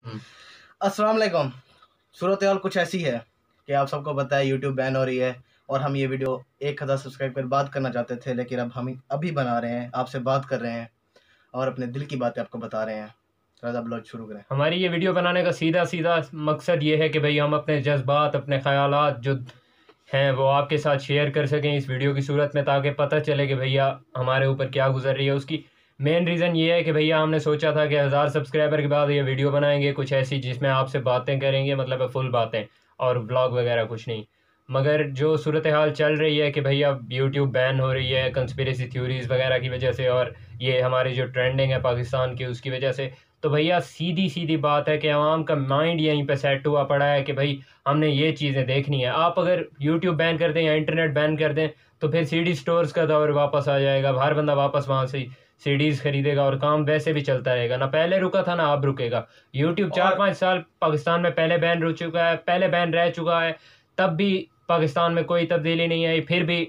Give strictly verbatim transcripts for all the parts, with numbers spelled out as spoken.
अस्सलाम वालेकुम। सूरत हाल कुछ ऐसी है कि आप सबको पता है यूट्यूब बैन हो रही है और हम ये वीडियो एक हज़ार सब्सक्राइब कर बात करना चाहते थे, लेकिन अब हम अभी बना रहे हैं, आपसे बात कर रहे हैं और अपने दिल की बातें आपको बता रहे हैं। रज़ा ब्लॉग शुरू करें। हमारी ये वीडियो बनाने का सीधा सीधा मकसद ये है कि भाई हम अपने जज्बात, अपने ख्यालात जो हैं वो आपके साथ शेयर कर सकें इस वीडियो की सूरत में, ताकि पता चले कि भैया हमारे ऊपर क्या गुजर रही है। उसकी मेन रीज़न ये है कि भैया हमने सोचा था कि हज़ार सब्सक्राइबर के बाद ये वीडियो बनाएंगे कुछ ऐसी जिसमें आपसे बातें करेंगे, मतलब फुल बातें और व्लॉग वगैरह कुछ नहीं। मगर जो सूरत हाल चल रही है कि भैया यूट्यूब बैन हो रही है कंस्पिरेसी थ्योरीज़ वगैरह की वजह से, और ये हमारी जो ट्रेंडिंग है पाकिस्तान की उसकी वजह से, तो भैया सीधी सीधी बात है कि आवाम का माइंड यहीं पे सेट हुआ पड़ा है कि भाई हमने ये चीज़ें देखनी है। आप अगर यूट्यूब बैन कर दें या इंटरनेट बैन कर दें तो फिर सीडी स्टोर्स का दौर वापस आ जाएगा, हर बंदा वापस वहाँ से सीडीज़ खरीदेगा और काम वैसे भी चलता रहेगा। ना पहले रुका था ना अब रुकेगा। यूट्यूब चार पाँच साल पाकिस्तान में पहले बैन हो चुका है, पहले बैन रह चुका है, तब भी पाकिस्तान में कोई तब्दीली नहीं आई, फिर भी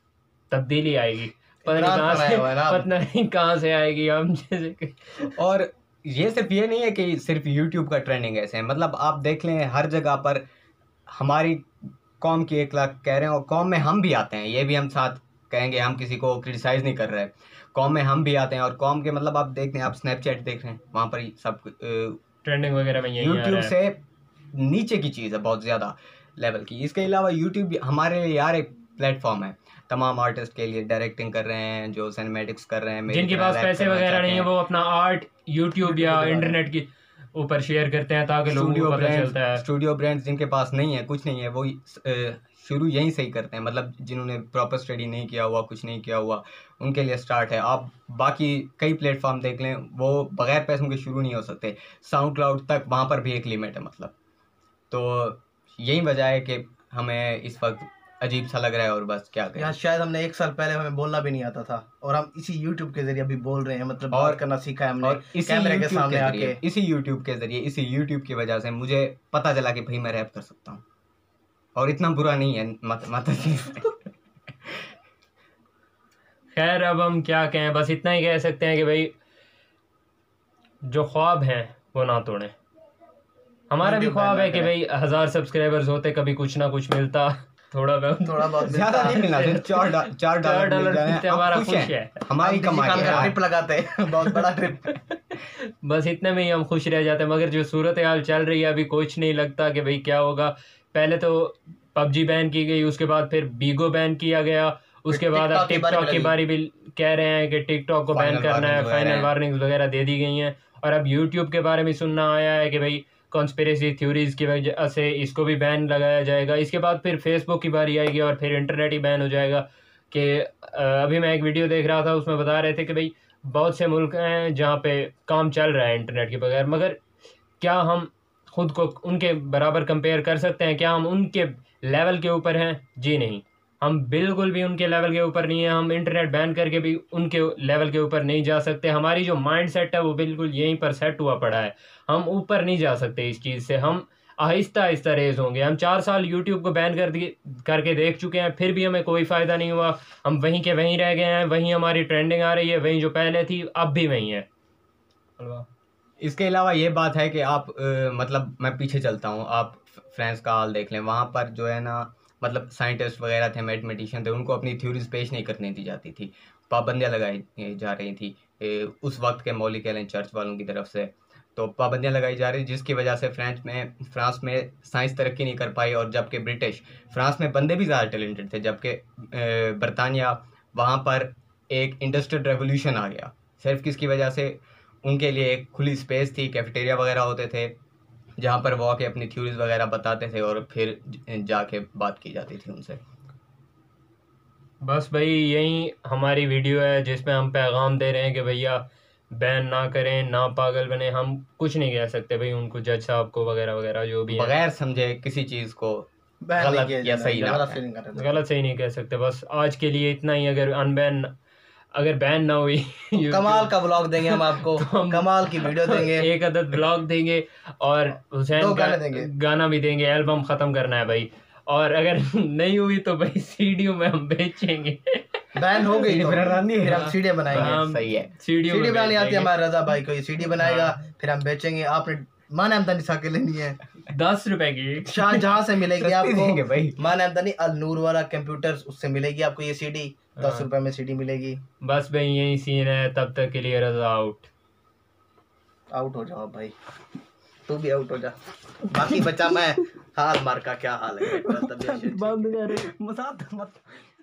तब्दीली आएगी, पता नहीं कहाँ से, पता नहीं कहाँ से आएगी हम जैसे। और ये सिर्फ ये नहीं है कि सिर्फ यूट्यूब का ट्रेंडिंग ऐसे है, मतलब आप देख लें हर जगह पर हमारी कौम की एक लाख कह रहे हैं और कौम में हम भी आते हैं, ये भी हम साथ कहेंगे, हम किसी को क्रिटिसाइज़ नहीं कर रहे, कौम में हम भी आते हैं। और कौम के मतलब आप देख लें, आप स्नैपचैट देख रहे हैं, वहाँ पर सब ट्रेंडिंग वगैरह में यूट्यूब से नीचे की चीज़ है, बहुत ज़्यादा लेवल की। इसके अलावा यूट्यूब हमारे लिए यार एक प्लेटफॉर्म है तमाम आर्टिस्ट के लिए, डायरेक्टिंग कर रहे हैं, जो सिनेमैटिक्स कर रहे हैं, जिनके पास पैसे वगैरह नहीं है वो अपना आर्ट यूट्यूब या इंटरनेट की ऊपर शेयर करते हैं ताकि लोगों को पता चलता है। स्टूडियो ब्रांड्स जिनके पास नहीं है, कुछ नहीं है, वो शुरू यहीं से ही करते हैं, मतलब जिन्होंने प्रॉपर स्टडी नहीं किया हुआ, कुछ नहीं किया हुआ, उनके लिए स्टार्ट है। आप बाकी कई प्लेटफॉर्म देख लें, वो बगैर पैसों के शुरू नहीं हो सकते। साउंड क्लाउड तक वहाँ पर भी एक लिमिट है, मतलब तो यही वजह है कि हमें इस वक्त अजीब सा लग रहा है और बस क्या करें। यार शायद हमने एक साल पहले हमें बोलना भी नहीं आता था और हम इसी यूट्यूब के जरिए अभी बोल रहे हैं, मतलब और करना सीखा है हमने, और इसी कैमरे के सामने आके, इसी यूट्यूब के जरिए, इसी यूट्यूब की वजह से मुझे पता चला कि भाई मैं रैप कर सकता हूँ और इतना बुरा नहीं है मत मत खैर अब हम क्या कहें, बस इतना ही कह सकते हैं कि भाई जो ख्वाब हैं वो ना तोड़ें। हमारा भी ख्वाब है कि भाई हजार सब्सक्राइबर्स होते, कभी कुछ ना कुछ मिलता, थोड़ा बहुत थोड़ा बहुत ज्यादा नहीं मिलना, चार डॉलर चार डॉलर मिलते, हमारा खुश है, हमारी कमाई है, ट्रिप लगाते हैं, बहुत बड़ा ट्रिप बस इतने में ही हम खुश रह जाते हैं। मगर जो सूरत हाल चल रही है अभी कुछ नहीं लगता कि भाई क्या होगा। पहले तो पबजी बैन की गई, उसके बाद फिर बीगो बैन किया गया, उसके बाद अब टिकटॉक की बारी भी कह रहे हैं कि टिकटॉक को बैन करना है, फाइनल वार्निंग्स वगैरह दे दी गई हैं। और अब यूट्यूब के बारे में सुनना आया है कि भाई कॉन्स्पिरेसी थ्योरीज की वजह से इसको भी बैन लगाया जाएगा। इसके बाद फिर फेसबुक की बारी आएगी और फिर इंटरनेट ही बैन हो जाएगा। कि अभी मैं एक वीडियो देख रहा था, उसमें बता रहे थे कि भाई बहुत से मुल्क हैं जहाँ पे काम चल रहा है इंटरनेट के बगैर, मगर क्या हम खुद को उनके बराबर कंपेयर कर सकते हैं? क्या हम उनके लेवल के ऊपर हैं? जी नहीं, हम बिल्कुल भी उनके लेवल के ऊपर नहीं है। हम इंटरनेट बैन करके भी उनके लेवल के ऊपर नहीं जा सकते। हमारी जो माइंड सेट है वो बिल्कुल यहीं पर सेट हुआ पड़ा है, हम ऊपर नहीं जा सकते इस चीज़ से। हम आहिस्ता आहिस्ता रेज होंगे। हम चार साल यूट्यूब को बैन कर दिए करके देख चुके हैं, फिर भी हमें कोई फ़ायदा नहीं हुआ। हम वहीं के वहीं रह गए हैं, वहीं हमारी ट्रेंडिंग आ रही है, वहीं जो पहले थी अब भी वहीं है। इसके अलावा ये बात है कि आप आ, मतलब मैं पीछे चलता हूँ, आप फ्रांस का हाल देख लें, वहाँ पर जो है ना, मतलब साइंटिस्ट वगैरह थे, मैथमेटिशियन थे, उनको अपनी थ्योरीज पेश नहीं करने दी जाती थी, पाबंदियाँ लगाई जा रही थी उस वक्त के मौलिक एलन चर्च वालों की तरफ से। तो पाबंदियाँ लगाई जा रही, जिसकी वजह से फ्रांस में फ्रांस में साइंस तरक्की नहीं कर पाई। और जबकि ब्रिटिश फ्रांस में बंदे भी ज़्यादा टैलेंटेड थे, जबकि बरतानिया वहाँ पर एक इंडस्ट्रियल रेवोल्यूशन आ गया सिर्फ किसकी वजह से, उनके लिए एक खुली स्पेस थी, कैफेटेरिया वगैरह होते थे जहाँ पर वो आके अपनी थ्योरीज वगैरह बताते थे और फिर जाके बात की जाती थी उनसे। बस भाई यही हमारी वीडियो है जिसमें हम पैगाम दे रहे हैं कि भैया बैन ना करें, ना पागल बने। हम कुछ नहीं कह सकते भाई उनको, जज साहब को वगैरह वगैरह जो भी है, बगैर समझे किसी चीज़ को गलत या सही ना गलत सही नहीं कह सकते। बस आज के लिए इतना ही। अगर अनबैन अगर बैन ना हुई कमाल का ब्लॉग देंगे हम आपको, तो हम कमाल की वीडियो देंगे, एक अदद ब्लॉग देंगे और हुसैन का गाना भी देंगे। एल्बम ख़त्म करना है भाई। और अगर नहीं हुई तो भाई सीडियो में हम बेचेंगे। बैन हो गई तो फिर हम सीडी बनाएंगे। सही है, सीडी बनानी आती है हमारे रजा भाई को, ये सीडी बनाएगा फिर हम बेचेंगे। आपने मान अहमदानी सा के लेनी है दस रुपए की शाहजहां से मिलेगी सस्ती देंगे आपको। भाई। मान अहमदानी अल नूर वाला कंप्यूटर, उससे मिलेगी आपको ये सीडी, दस हाँ। रुपए में सीडी मिलेगी। बस भाई यही सीन है, तब तक के लिए रजा आउट। आउट हो जाओ भाई, तू भी आउट हो जा, बाकी बचा मैं। हाल मार का क्या हाल है? बंद कर मजाक मत